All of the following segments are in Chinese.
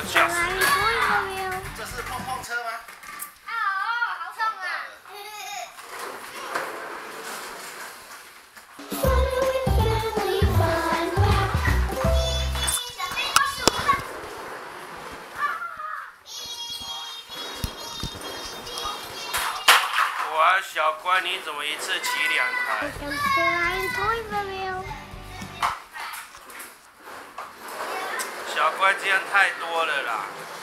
吓死人！这是碰碰车吗？ 哦，好痛啊！ 哇，小乖，你怎么一次骑2台？小乖，这样太多了啦！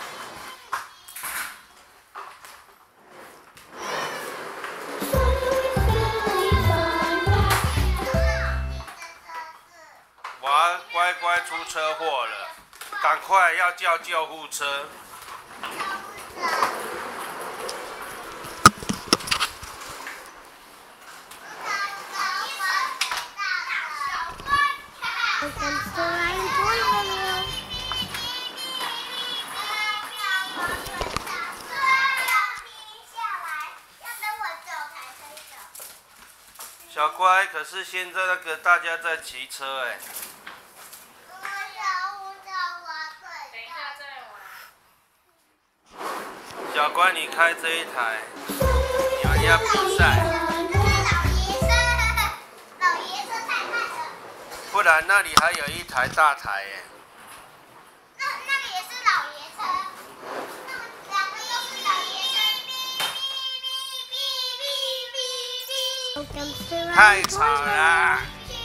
哇，乖乖出车祸了，赶快要叫救护车！小乖，可是现在那个大家在骑车哎。小乖，你开这一台，你们要比赛。 老爷车太慢了。 不然那里还有一台大台哎。 那个也是老爷车，两个都是老爷车。 太吵了！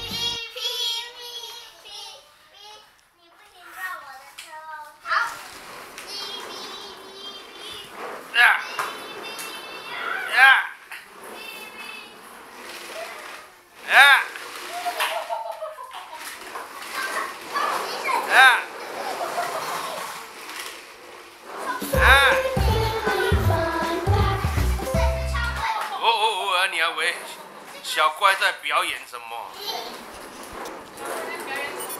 你不行撞我的车哦。好。 呀呀呀呀呀！哦，你还以为小乖在表演什么？